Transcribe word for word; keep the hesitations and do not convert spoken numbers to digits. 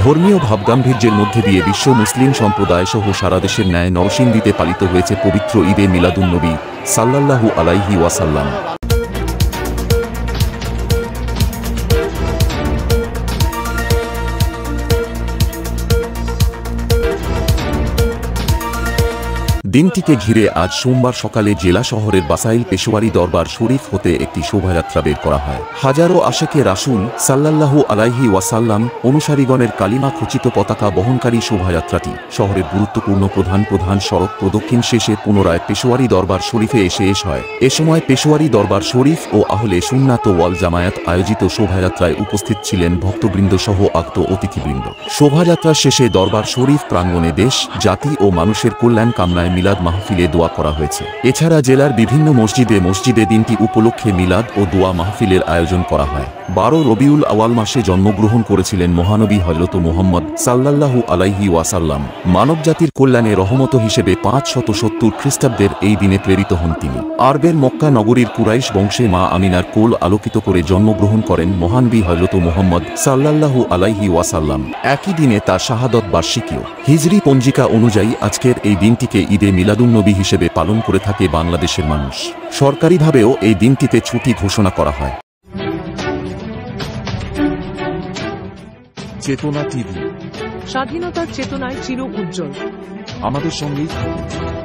ধর্মীয় ভাবগাম্ভীর্যের মধ্যে দিয়ে বিশ্ব মুসলিম সম্প্রদায় সহ সারা দেশের ন্যায় নরসিংদীতে পালিত হয়েছে পবিত্র ঈদে মিলাদুন্নবী সাল্লাল্লাহু আলাইহি ওয়াসাল্লাম। দিনটিকে ঘিরে আজ সোমবার সকালে জেলা শহরের বাসাইল পেশোয়ারি দরবার শরীফ হতে একটি শোভাযাত্রা বের করা হয়। হাজারো আশেকে রাসূল সাল্লাল্লাহু আলাইহি ওয়াসাল্লাম অনুসারীগণের কালিমা খচিত পতাকা বহনকারী শোভাযাত্রাটি শহরের গুরুত্বপূর্ণ প্রধান প্রধান সড়ক প্রদক্ষিণ শেষে পুনরায় পেশোয়ারি দরবার শরীফে এসে শেষ হয়। এ সময় পেশোয়ারি দরবার শরীফ ও আহলে সুন্নাত ওয়াল জামায়াত আয়োজিত শোভাযাত্রায় উপস্থিত ছিলেন ভক্তবৃন্দ সহ আগত অতিথিবৃন্দ। শোভাযাত্রার শেষে দরবার শরীফ প্রাঙ্গণে দেশ, জাতি ও মানুষের কল্যাণ কামনায় মিলাদ মাহফিলে দোয়া করা হয়েছে। এছাড়া জেলার বিভিন্ন মসজিদে মসজিদে দিনটি উপলক্ষে মিলাদ ও দোয়া মাহফিলের আয়োজন করা হয়। বারো রবিউল আওয়াল মাসে জন্মগ্রহণ করেছিলেন মহানবী হযরত মুহাম্মদ সাল্লাল্লাহু আলাইহি ওয়াসাল্লাম। মানবজাতির কল্যাণে রহমত হিসেবে পাঁচ শত সত্তর খ্রিস্টাব্দের এই দিনে প্রেরিত হন তিনি। আরবের মক্কা নগরীর কুরাইশ বংশে মা আমিনার কোল আলোকিত করে জন্মগ্রহণ করেন মহানবী হযরত মুহাম্মদ সাল্লাল্লাহু আলাইহি ওয়াসাল্লাম। একই দিনে তার শাহাদত বার্ষিকীও। হিজরি পঞ্জিকা অনুযায়ী আজকের এই দিনটিকে ঈদে মিলাদুন্নবী হিসেবে পালন করে থাকে বাংলাদেশের মানুষ। সরকারিভাবেও এই দিনটিতে ছুটি ঘোষণা করা হয়। চেতনা টিভি, স্বাধীনতার চেতনায় চির উজ্জ্বল। আমাদের সঙ্গেই থাকুন।